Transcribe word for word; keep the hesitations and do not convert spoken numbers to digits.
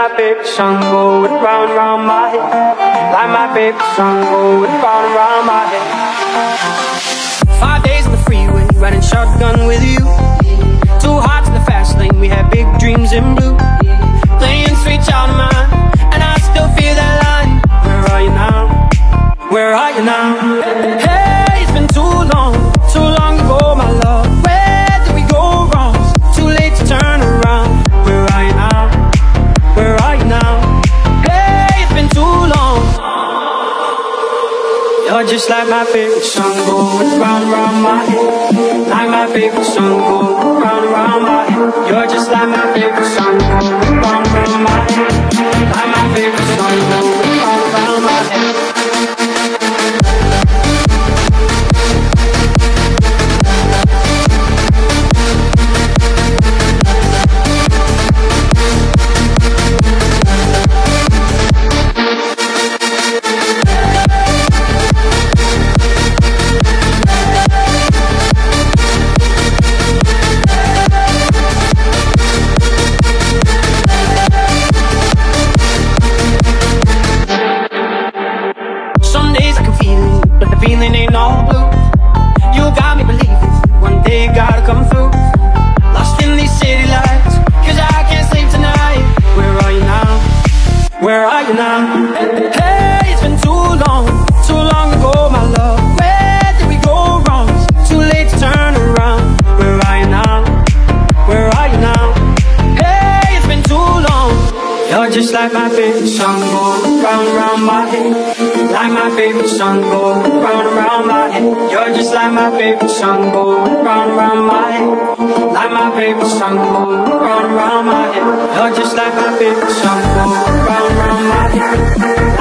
my favorite song going round and round my head. Like my favorite song going round and round my head. Five days on the freeway, riding shotgun with you. Two hearts in the fast lane, we had big dreams in blue. Playing sweet child of mine, and I still feel that line. Where are you now? Where are you now? Hey, it's been too long, too long ago, my love. Where did we go wrong? It's too late to turn around. Where are you now? Where are you now? Hey, it's been too long. You're just like my favorite song going round and round my head. Like my favorite song going round and round my head. You're just like my favorite song going round and round my head. Like my favorite song going round and round my head. Feeling ain't all blue. You got me believing one day you gotta come through. Lost in these city lights, cause I can't sleep tonight. Where are you now? Where are you now? Hey, it's been too long, too long ago, my love. Where did we go wrong? It's too late to turn around. Where are you now? Where are you now? Hey, it's been too long. You're just like my favorite song going round and round my head. Like my favorite song going round and round my head. You're just like my favorite song going round and round my head. Like my favorite song going round and round my head. You're just like my favorite song going round and round my head.